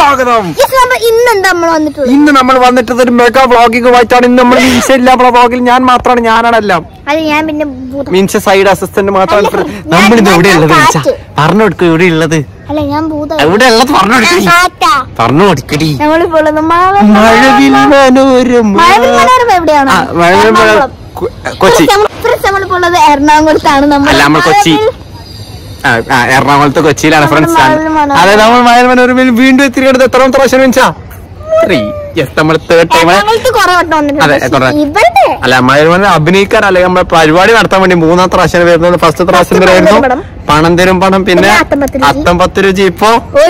സ്വാഗതം. ഇന്ന് നമ്മൾ വന്നിട്ടത് ഒരു മെഗാ വ്ളോഗിങ്ങുമായിട്ടാണ്. ഇന്ന് നമ്മൾ മീൻസ് ഇല്ല നമ്മളെ വ്ളോഗിൽ ഞാനാണെല്ലാം മീൻസ് സൈഡ് അസിസ്റ്റന്റ് മാത്രമാണ്. നമ്മളിത് എവിടെയുള്ളത് പറഞ്ഞു കൊടുക്കും. എവിടെ ഉള്ളത് എവിടെ ഉള്ളത് പറഞ്ഞു കൊടുക്കടി. മഴവിൽ മനോരമ കൊച്ചി. എറണാകുളത്താണ് നമ്മൾ കൊച്ചി. എറണാകുളത്ത് കൊച്ചിയിലാണ് ഫ്രണ്ട്സ്. അതെ നമ്മൾ മഴവിൽ മനോരമയിൽ വീണ്ടും എത്തിരിക്കുന്നത് എത്രാമത്തെ പ്രാവശ്യം വെച്ചാ നമ്മൾ തേർഡ് ടൈം. അല്ല മഴവിൽ മനോരമ അഭിനയിക്കാൻ അല്ലെങ്കിൽ നമ്മളെ പരിപാടി നടത്താൻ വേണ്ടി മൂന്നാമത്തെ പ്രാവശ്യം വരുന്നത്. ഫസ്റ്റ് പ്രാവശ്യം വരായിരുന്നു പണം തരും പണം, പിന്നെ അത്തം 10 രുചി, ഇപ്പൊ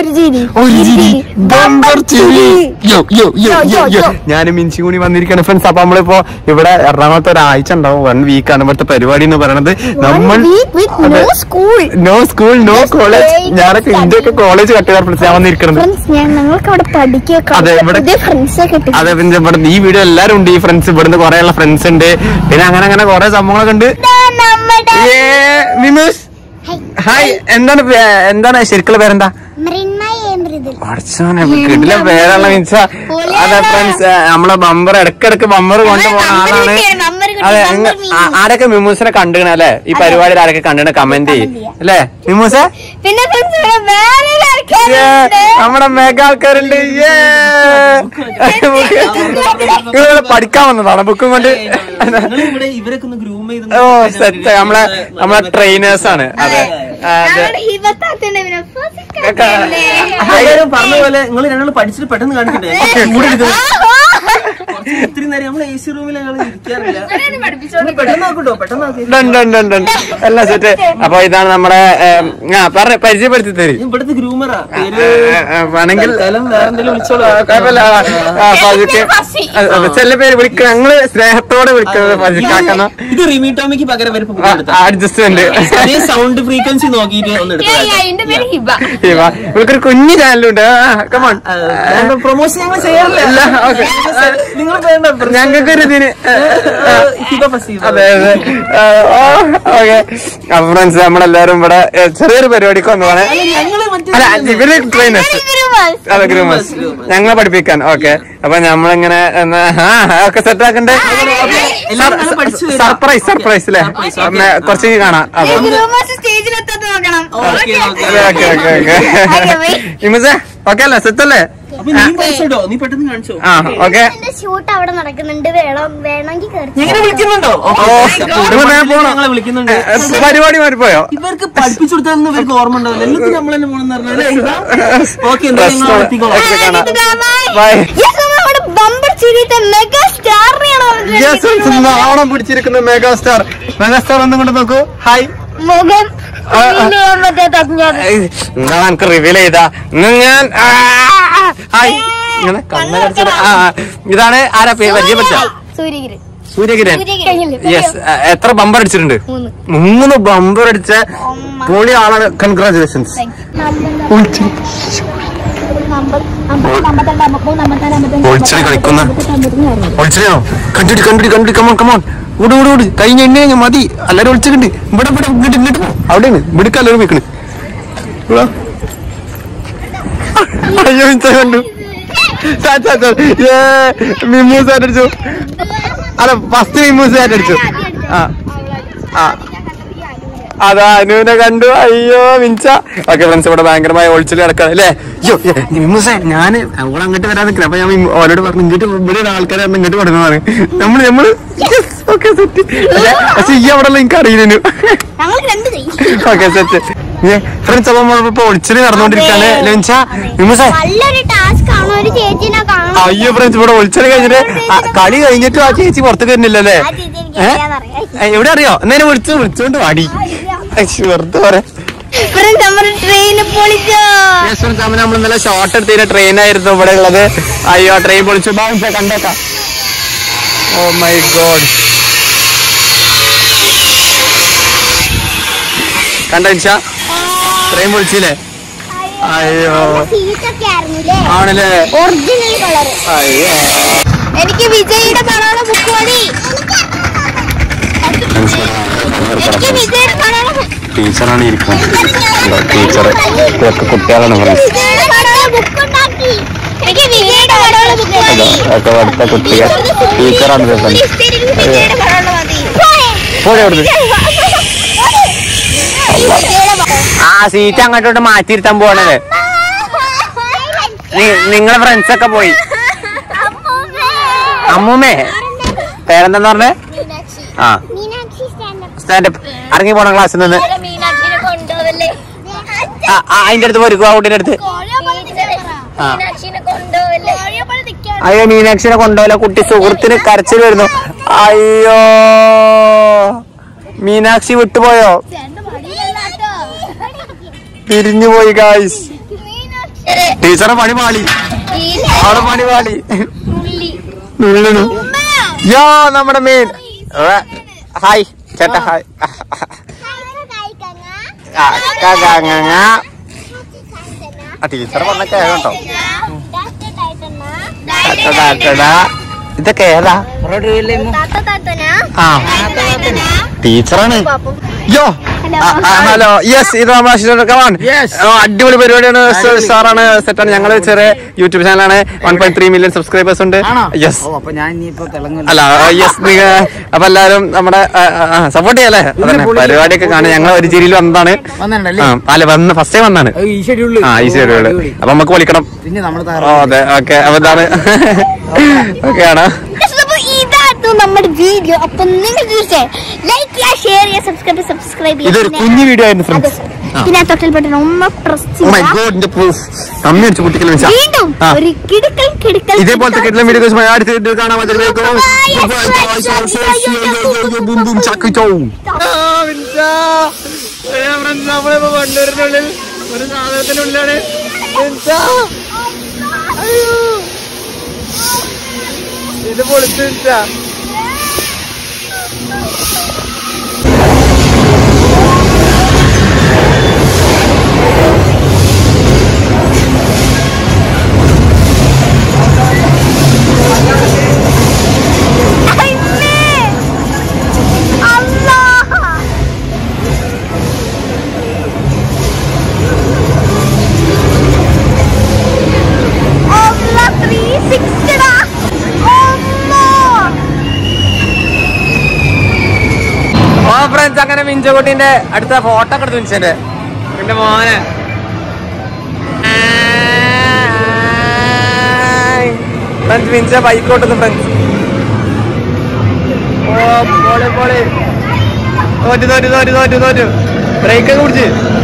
ഞാനും മിൻസി കൂടി വന്നിരിക്കുകയാണ് ഫ്രണ്ട്സ്. അപ്പൊ നമ്മളിപ്പോ ഇവിടെ എറണാകുളത്ത് ഒരാഴ്ച ഉണ്ടാവും. 1 വീക്കാണ് ഇവിടുത്തെ പരിപാടി എന്ന് പറയുന്നത്. നമ്മൾ നോ സ്കൂൾ നോ കോളേജ്. ഞാനൊക്കെ ഇന്ത്യയൊക്കെ കോളേജ് കട്ടുകാർ ഫ്രണ്ട്സ് ഞാൻ വന്നിരിക്കുന്നത്. അതെ ഇവിടെ അതെ പിന്നെ ഇവിടെ ഈ വീഡിയോ എല്ലാരും ഉണ്ട്. ഈ ഫ്രണ്ട്സ് ഇവിടുന്ന് കുറെ ഉള്ള ഫ്രണ്ട്സ് ഉണ്ട്. പിന്നെ അങ്ങനെ കുറെ സംഭവങ്ങളൊക്കെ ഉണ്ട്. ഹായ് എന്താണ് ശരിക്കുള്ള പേരെന്താ? കിടില പേരുള്ള മീൻസ. അതെ ഫ്രണ്ട്സ് നമ്മളെ ബമ്പർ ഇടക്കിടക്ക് ബമ്പർ കൊണ്ടുപോകുന്ന ആളാണ്. അതെ ആരൊക്കെ മിമൂസിനെ കണ്ടിക്കണ അല്ലെ? ഈ പരിപാടിയിൽ ആരൊക്കെ കണ്ടിട്ട് കമന്റ് ചെയ്യും അല്ലേ മിമൂസ? നമ്മുടെ മെഗാ ആൾക്കാരുണ്ട്. ഇവിടെ പഠിക്കാൻ വന്നതാണ് ബുക്കും കൊണ്ട്. ഓ സെറ്റ് നമ്മളെ ട്രെയിനേഴ്സ് ആണ്. അതെ പറഞ്ഞ പോലെ നിങ്ങൾ രണ്ടാൾ പഠിച്ചിട്ട് പെട്ടെന്ന് കാണിക്കണ്ടേ? ഇത്രയും നേരം നമ്മള് AC റൂമിൽ ഇരിക്കാറില്ല. എല്ലാം സെറ്റ്. അപ്പൊ ഇതാണ് നമ്മുടെ പരിചയപ്പെടുത്തി തരും. ഇവിടുത്തെ ഗ്രൂമറാ വേണമെങ്കിൽ ചില പേര് വിളിക്കണം. ഞങ്ങള് സ്നേഹത്തോടെ വിളിക്കുന്നത് ഫസിക്കാക്കുന്ന. ഇത് റിമി ടോമിക്ക് പകരം അഡ്ജസ്റ്റ്മെന്റ് സൗണ്ട് ഫ്രീക്വൻസി നോക്കിയിട്ട് ഇവർക്കൊരു കുഞ്ഞു ചാനലുണ്ട്. പ്രൊമോഷൻ ഞങ്ങൾ ചെയ്യാറില്ല. ഞങ്ങൾക്കൊരു ഇതിന് അതെ അതെ ഓക്കെ. അപ്പൊ ഫ്രണ്ട്സ് നമ്മളെല്ലാരും ഇവിടെ ചെറിയൊരു പരിപാടിക്ക് വന്നതാണ്. അല്ല ഇവര് ട്രെയിനേഴ്സ്. അതെ ഗ്രൂമേഴ്സ് ഞങ്ങളെ പഠിപ്പിക്കാൻ. ഓക്കെ അപ്പൊ നമ്മളിങ്ങനെ ഒക്കെ സെറ്റ് ആക്കണ്ടേ? സർപ്രൈസ് അല്ലേ? കുറച്ച് കാണാം. അതെ ഇമസേ ഓക്കെ അല്ലേ? സെറ്റ് അല്ലേ? പരിപാടി മാറിപ്പോയോ? ഇവർക്ക് പഠിപ്പിച്ചു കൊടുത്താൽ ഇവർക്ക് ഓർമ്മ ഉണ്ടാവില്ല. എല്ലാത്തിനും നമ്മൾ തന്നെ പോകണമെന്ന് പറഞ്ഞാൽ ഓണം പിടിച്ചിരിക്കുന്ന മെഗാസ്റ്റാർ. മെഗാസ്റ്റാർ ഒന്നും കൊണ്ട് നോക്കൂ. ഹായ് എന്താണ് എനിക്ക് റിവീൽ ചെയ്താ ഞാൻ ഇങ്ങനെ കണ്ണ് കടിച്ചത്. ഇതാണ് ആരാ പരിചയപ്പെട്ട? സൂര്യകിരൺ. യെസ്. എത്ര ബമ്പർ അടിച്ചിട്ടുണ്ട്? 3 ബമ്പർ അടിച്ച പൊളി ആളാണ്. കൺഗ്രാചുലേഷൻസ്. ഒളിച്ചടി കളിക്കുന്ന ഒളിച്ചടിയാണോ? കണ്ടിട്ട് കമോൺ ഓട് കഴിഞ്ഞ എണ്ണ മതി. എല്ലാരും ഒളിച്ചിട്ടുണ്ട്. ഇവിടെ ഇങ്ങോട്ട് അവിടെയാണ് ഇവിടേക്ക് എല്ലാവരും വെക്കണ്. അയ്യോ കണ്ടു മിമ്മൂസ് ആയിട്ടടിച്ചു. അല്ല ഫസ്റ്റ് മിമ്മൂസ് ആയിട്ടടിച്ചു. അതാ അനുവിനെ കണ്ടു. അയ്യോ മിൻസ. ഓക്കെ ഫ്രണ്ട്സ് ഇവിടെ ഭയങ്കരമായ ഒളിച്ചിൽ കിടക്കാണ് അല്ലേ? അയ്യോ മിമ്മൂസ ഞാന് അവളെ അങ്ങോട്ട് വരാൻ നിൽക്കണം. അപ്പൊ ഞാൻ ഓരോട് പറഞ്ഞു ഇങ്ങോട്ട് ഇവിടെ ആൾക്കാരെ ഇങ്ങോട്ട് കൊടുക്കുന്നതാണ്. നമ്മള് ഓക്കെ സെറ്റ്. പക്ഷെ ഈ അവിടെ എനിക്ക് അറിയില്ലു. Okay set friends. അപ്പൊ നമ്മളിപ്പോ ഒളിച്ചില് നടന്നുകൊണ്ടിരിക്കാണ്. അയ്യോ ഫ്രണ്ട്സ് ഇവിടെ ഒളിച്ചല് കഴിഞ്ഞിട്ട് കളി കഴിഞ്ഞിട്ട് ആ ചേച്ചി പുറത്തേക്ക് വരുന്നില്ലല്ലേ? എവിടെ അറിയോ? എന്നേരം വിളിച്ചോണ്ട് വാടി വെറുതെ പറയാ. നമ്മൾ ഇന്നലെ ഷോർട്ട് എടുത്ത ട്രെയിൻ ആയിരുന്നു ഇവിടെ ഉള്ളത്. അയ്യോ ട്രെയിൻ പൊളിച്ചു. കണ്ടേക്കാം. ഓ മൈ ഗോഡ് കണ്ട ട്രെയിൻ പൊളിച്ചില്ലേ? അയ്യോ ആണല്ലേ? അയ്യോ എനിക്ക് വിജയുടെ പടമാണ് ബുക്ക് മതി. ടീച്ചറാണ് ഇരിക്കുന്നത്. ടീച്ചർ കുട്ടികളാണ് ഫ്രണ്ട്സ്. ഒക്കെ അടുത്ത കുട്ടികൾ ടീച്ചറാണ് ആ സീറ്റ് അങ്ങോട്ടോട്ട് മാറ്റിയിരുത്താൻ പോണത്. നിങ്ങളെ ഫ്രണ്ട്സ് ഒക്കെ പോയി. അമ്മൂമ്മേ പേരെന്താന്ന് പറഞ്ഞേ? ആ സ്റ്റാൻഡപ്പ് ഇറങ്ങി പോണ ക്ലാസ്സിൽ നിന്ന്. അതിന്റെ അടുത്ത് പോയിരിക്കും ആ കുട്ടീന്റെ അടുത്ത്. അയ്യോ മീനാക്ഷിനെ കൊണ്ടുപോയില്ല, കുട്ടി സുഹൃത്തിന് കരച്ചിൽ വരുന്നു. അയ്യോ മീനാക്ഷി വിട്ടുപോയോ? പിരിഞ്ഞു പോയി ഗായ്സ്. ടീച്ചറെ പണി പാളി, അവിടെ പണി പാളി. യോ നമ്മുടെ മീൻ. ഹായ് ചേട്ടാ ഹായ്. ടീച്ചർ പറഞ്ഞ കേട്ടോ. ഇതൊക്കെ ഏതാ? ആ ടീച്ചറാണ്. യോ ഹലോ യെസ് ഇത് അടിപൊളി പരിപാടിയാണ്. സാറാണ് സെറ്റാണ്. ഞങ്ങള് ചെറിയ യൂട്യൂബ് ചാനലാണ്. 1.3 മില്യൺ സബ്സ്ക്രൈബേഴ്സ് ഉണ്ട്. യെസ് അല്ല യെസ് അപ്പൊ എല്ലാരും നമ്മുടെ സപ്പോർട്ട് ചെയ്യല്ലേ. പരിപാടിയൊക്കെ കാണാൻ ഞങ്ങൾ ഒരു ജില്ലയിൽ വന്നതാണ്. അല്ല വന്ന് ഫസ്റ്റ് ടൈം വന്നാണ്. ഈ ഷെഡ്യൂള് അപ്പൊ നമുക്ക് വിളിക്കണം. അതെ ഓക്കെ അപ്പൊ എന്താണ് ഓക്കെയാണ് നമ്മുടെ വീഡിയോ. അപ്പൊ നിങ്ങൾ തീർച്ചയായും ലൈക്ക് ചെയ്യുക, ഷെയർ ചെയ്യുക, സബ്സ്ക്രൈബ് ചെയ്യുക. ഇതൊരു കുഞ്ഞു വീഡിയോ ആയിരുന്നു ഫ്രണ്ട്സ്. പിന്നെ തൊട്ടിൽ ബട്ടൺ ഒന്ന് പ്രസ് ചെയ്യുക. വീണ്ടും ഒരു കിടുക്കൽ ഇതേപോലത്തെ കിടലൻ വീഡിയോസ് കാണാൻ നമ്മളിപ്പോ വണ്ടൂരിനുള്ളിൽ ഒരു സാധനത്തിനുള്ളിലാണ്. ഇത് പൊളിച്ചു. ഫ്രണ്ട്സ് അങ്ങനെ മിഞ്ചകുട്ടിന്റെ അടുത്ത ഫോട്ടോ ഒക്കെ എടുത്ത് മിഞ്ചന്റെ എന്റെ മോനെ. ഫ്രണ്ട്സ് മിഞ്ച ബൈക്കോട്ടുന്നു ഫ്രണ്ട്സ്. ഓ പോളി തോറ്റു ബ്രേക്കൊക്കെ പിടിച്ച്